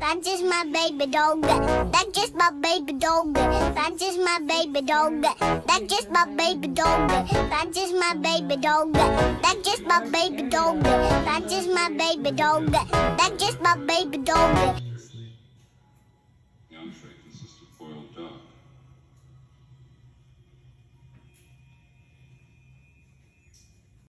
That's just my baby dog. That's just my baby dog. That's just my baby dog. That's just my baby dog. That's just my baby dog. That's just my baby dog. That's just my baby dog. That's just my baby dog.